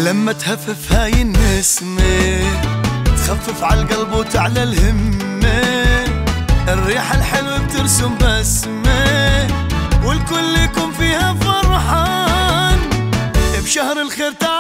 لما تهفف هاي النسمة تخفف على القلب وتعلى الهمة، الريحة الحلوة بترسم بسمة والكل يكون فيها فرحان، بشهر الخير